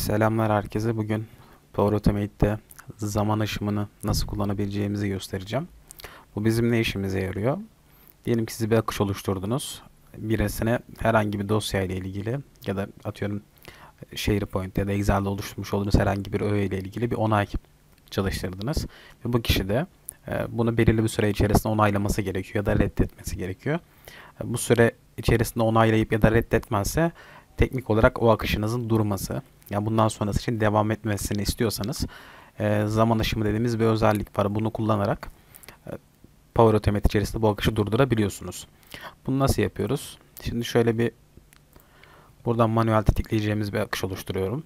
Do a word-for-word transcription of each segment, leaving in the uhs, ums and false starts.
Selamlar herkese. Bugün Power Automate'de zaman aşımını nasıl kullanabileceğimizi göstereceğim. Bu bizim ne işimize yarıyor? Diyelim ki siz bir akış oluşturdunuz. Birisine herhangi bir dosya ile ilgili ya da atıyorum SharePoint ya da Excel'de oluşturmuş olduğunuz herhangi bir öğe ile ilgili bir onay çalıştırdınız. Ve bu kişi de e, bunu belirli bir süre içerisinde onaylaması gerekiyor ya da reddetmesi gerekiyor. E, bu süre içerisinde onaylayıp ya da reddetmezse teknik olarak o akışınızın durması. Yani bundan sonrası için devam etmesini istiyorsanız e, zaman aşımı dediğimiz bir özellik var. Bunu kullanarak e, Power Automate içerisinde bu akışı durdurabiliyorsunuz. Bunu nasıl yapıyoruz? Şimdi şöyle bir buradan manuel tetikleyeceğimiz bir akış oluşturuyorum.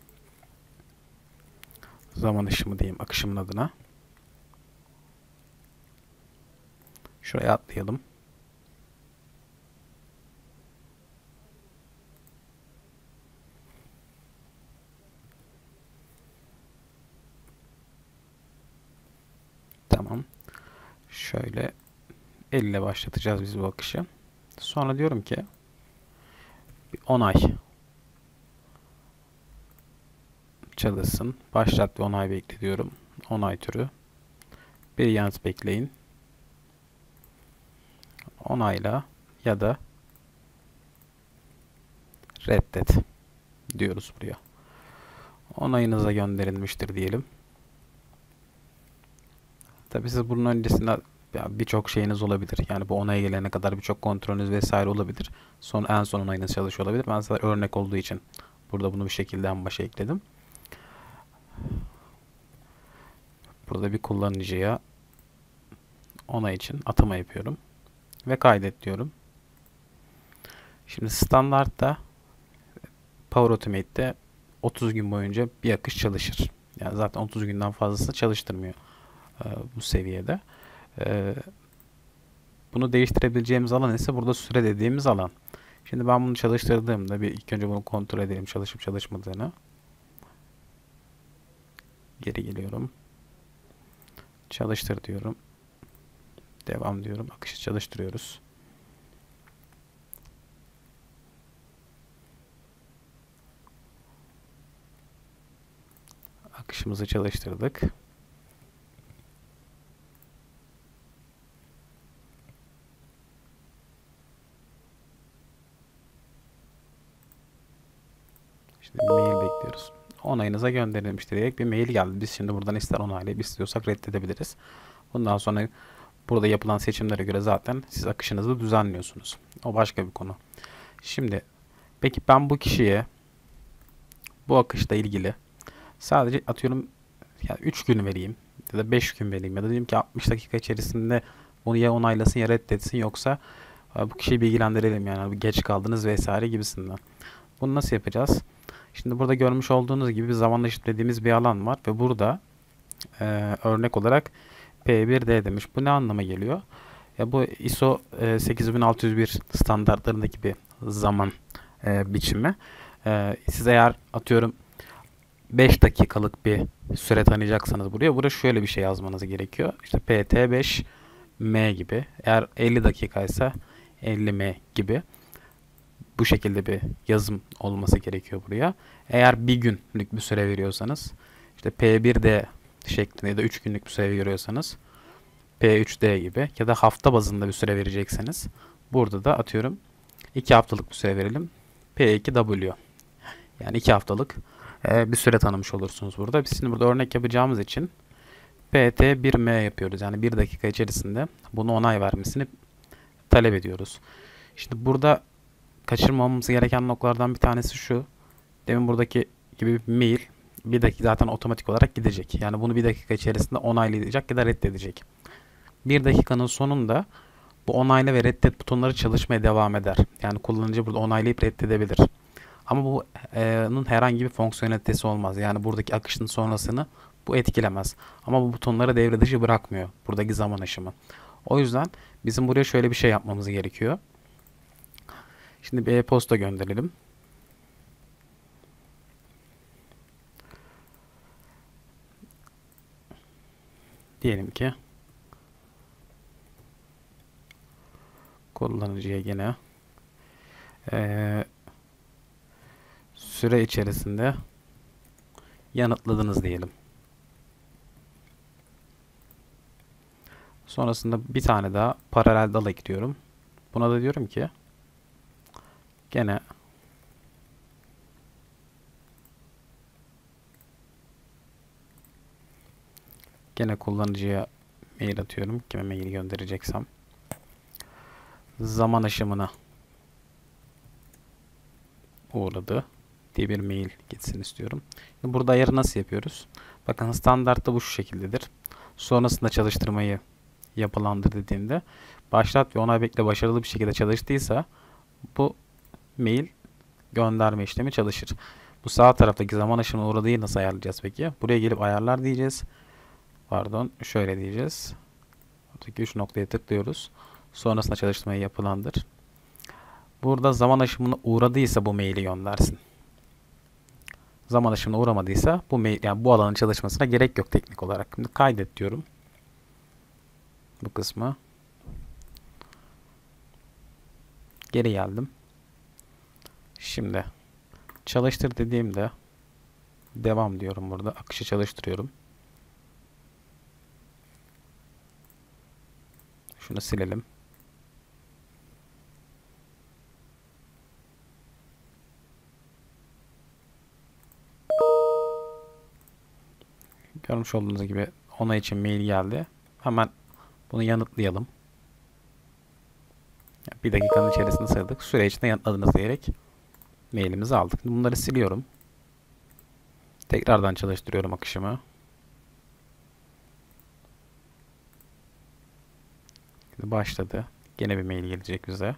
Zaman aşımı diyeyim akışımın adına. Şuraya atlayalım. Tamam. Şöyle elle başlatacağız biz bu akışı. Sonra diyorum ki bir onay çalışsın. Başlat ve onay bekle diyorum. Onay türü. Bir yanıt bekleyin. Onayla ya da reddet diyoruz buraya. Onayınıza gönderilmiştir diyelim. Tabii siz bunun öncesinde birçok şeyiniz olabilir. Yani bu onaya gelene kadar birçok kontrolünüz vesaire olabilir. Son en son onayınız çalışıyor olabilir. Ben size örnek olduğu için burada bunu bir şekilde en başa ekledim. Burada bir kullanıcıya onay için atama yapıyorum ve kaydet diyorum. Şimdi standartta Power Automate'de otuz gün boyunca bir akış çalışır. Yani zaten otuz günden fazlasını çalıştırmıyor e, bu seviyede. E, bunu değiştirebileceğimiz alan ise burada süre dediğimiz alan. Şimdi ben bunu çalıştırdığımda bir ilk önce bunu kontrol edelim çalışıp çalışmadığını. Geri geliyorum. Çalıştır diyorum. Devam diyorum. Akışı çalıştırıyoruz. Akışımızı çalıştırdık. Şimdi bir mail bekliyoruz. Onayınıza gönderilmiştir diyerek bir mail geldi. Biz şimdi buradan ister onaylayıp istiyorsak reddedebiliriz. Bundan sonra burada yapılan seçimlere göre zaten siz akışınızı düzenliyorsunuz. O başka bir konu. Şimdi peki ben bu kişiye bu akışla ilgili sadece atıyorum yani üç gün vereyim ya da beş gün vereyim ya da diyeyim ki altmış dakika içerisinde bunu ya onaylasın ya reddetsin yoksa bu kişiyi bilgilendirelim yani geç kaldınız vesaire gibisinden. Bunu nasıl yapacağız? Şimdi burada görmüş olduğunuz gibi bir zamanla eşitlediğimiz bir alan var ve burada e, örnek olarak P bir D demiş. Bu ne anlama geliyor? Ya bu I S O e, sekiz bin altı yüz bir standartlarındaki bir zaman e, biçimi. E, siz eğer atıyorum beş dakikalık bir süre tanıyacaksanız buraya buraya şöyle bir şey yazmanız gerekiyor. İşte P T beş M gibi. Eğer elli dakikaysa elli M gibi. Bu şekilde bir yazım olması gerekiyor buraya. Eğer bir günlük bir süre veriyorsanız işte P bir D şeklinde ya da üç günlük bir süre veriyorsanız P üç D gibi ya da hafta bazında bir süre verecekseniz burada da atıyorum iki haftalık bir süre verelim. P iki W yani iki haftalık e, bir süre tanımış olursunuz burada. Biz şimdi burada örnek yapacağımız için P T bir M yapıyoruz. Yani bir dakika içerisinde bunu onay vermesini talep ediyoruz. Şimdi burada kaçırmamamız gereken noktalardan bir tanesi şu. Demin buradaki gibi bir mail bir dakika zaten otomatik olarak gidecek. Yani bunu bir dakika içerisinde onaylayacak ya da reddedecek. Bir dakikanın sonunda bu onayla ve reddet butonları çalışmaya devam eder. Yani kullanıcı burada onaylayıp reddedebilir. Ama bu bunun herhangi bir fonksiyonelitesi olmaz. Yani buradaki akışın sonrasını bu etkilemez. Ama bu butonları devre dışı bırakmıyor. Buradaki zaman aşımı. O yüzden bizim buraya şöyle bir şey yapmamız gerekiyor. Şimdi bir e-posta gönderelim. Diyelim ki kullanıcıya yine ee, süre içerisinde yanıtladınız diyelim. Sonrasında bir tane daha paralel dal ekliyorum. Buna da diyorum ki gene gene kullanıcıya mail atıyorum. Kime mail göndereceksem. Zaman aşımına uğradı diye bir mail gitsin istiyorum. Burada ayarı nasıl yapıyoruz? Bakın standartta bu şu şekildedir. Sonrasında çalıştırmayı yapılandır dediğinde başlat ve onay bekle başarılı bir şekilde çalıştıysa bu mail gönderme işlemi çalışır. Bu sağ taraftaki zaman aşımına uğradığı nasıl ayarlayacağız peki? Buraya gelip ayarlar diyeceğiz. Pardon, şöyle diyeceğiz. Buradaki üç noktaya tıklıyoruz. Sonrasında çalıştırmayı yapılandır. Burada zaman aşımına uğradıysa bu maili göndersin. Zaman aşımına uğramadıysa bu mail, yani bu alanın çalışmasına gerek yok teknik olarak. Şimdi kaydet diyorum. Bu kısmı. Geri geldim. Şimdi çalıştır dediğimde devam diyorum burada. Akışı çalıştırıyorum. Şunu silelim. Görmüş olduğunuz gibi onay için mail geldi. Hemen bunu yanıtlayalım. Bir dakikanın içerisinde sayıldık. Süre içinde yanıtladınız diyerek mailimizi aldık. Bunları siliyorum. Tekrardan çalıştırıyorum akışımı. Şimdi başladı. Gene bir mail gelecek bize.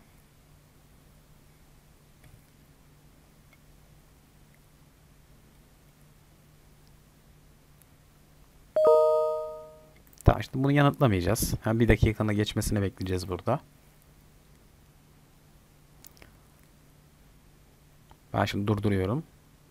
Tamam, işte bunu yanıtlamayacağız. Yani bir dakikanın geçmesini bekleyeceğiz burada. Ben şimdi durduruyorum.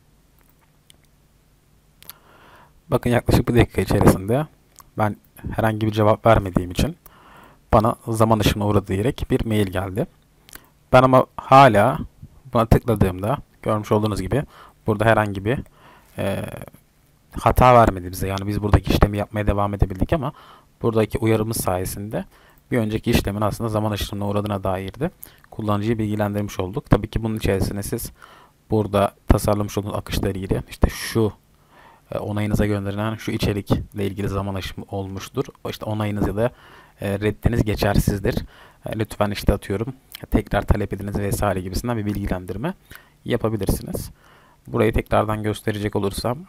Bakın yaklaşık bir dakika içerisinde ben herhangi bir cevap vermediğim için bana zaman aşımına uğradı diyerek bir mail geldi. Ben ama hala buna tıkladığımda görmüş olduğunuz gibi burada herhangi bir e, hata vermedi bize. Yani biz buradaki işlemi yapmaya devam edebildik ama buradaki uyarımız sayesinde bir önceki işlemin aslında zaman aşımına uğradığına dair de kullanıcıyı bilgilendirmiş olduk. Tabii ki bunun içerisine siz burada tasarlamış olduğunuz akışla ilgili işte şu onayınıza gönderilen şu içerikle ilgili zaman aşımı olmuştur. İşte onayınız ya da reddiniz geçersizdir. Lütfen işte atıyorum tekrar talep ediniz vesaire gibisinden bir bilgilendirme yapabilirsiniz. Burayı tekrardan gösterecek olursam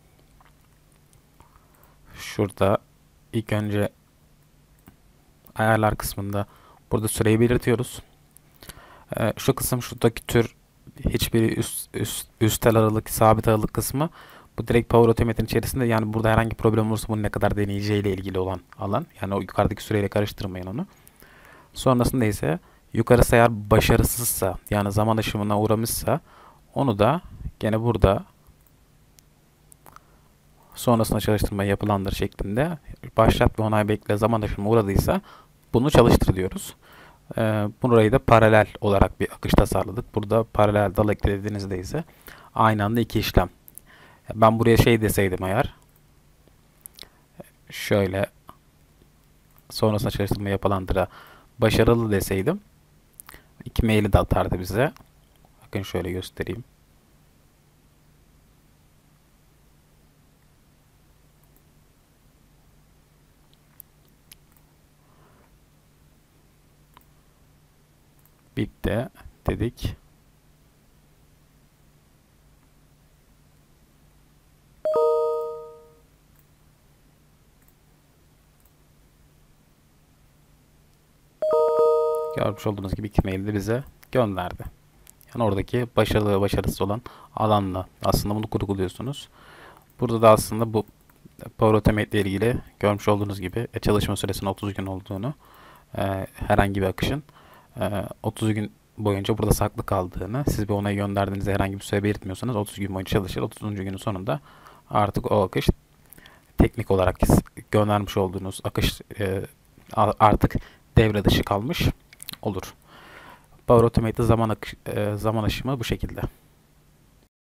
şurada ilk önce ayarlar kısmında burada süreyi belirtiyoruz. Şu kısım şuradaki tür hiçbir üst, üst, üstel aralık sabit aralık kısmı bu direkt Power Automate'in içerisinde, yani burada herhangi problem olursa bunu ne kadar deneyeceğiyle ilgili olan alan. Yani o yukarıdaki süreyle karıştırmayın onu. Sonrasında ise yukarısı eğer başarısızsa, yani zaman aşımına uğramışsa onu da gene burada sonrasında çalıştırma yapılandır şeklinde başlat ve onay bekle zaman aşımına uğradıysa bunu çalıştır diyoruz. Ee, burayı da paralel olarak bir akış tasarladık. Burada paralel dal eklediğinizde ise aynı anda iki işlem. Ben buraya şey deseydim eğer şöyle sonrasında çalıştırma yapılandıra başarılı deseydim iki maili de atardı bize. Bakın şöyle göstereyim. Bitti dedik. Görmüş olduğunuz gibi iki maili de bize gönderdi. Yani oradaki başarılı ve başarısız olan alanla aslında bunu kurguluyorsunuz. Burada da aslında bu Power Automate ile ilgili görmüş olduğunuz gibi çalışma süresinin otuz gün olduğunu, e, herhangi bir akışın e, otuz gün boyunca burada saklı kaldığını, siz bir onayı gönderdiğinizde herhangi bir süre belirtmiyorsanız otuz gün boyunca çalışır. otuzuncu günün sonunda artık o akış teknik olarak göndermiş olduğunuz akış e, artık devre dışı kalmış olur. Power Automate'de zaman, akış, e, zaman aşımı bu şekilde.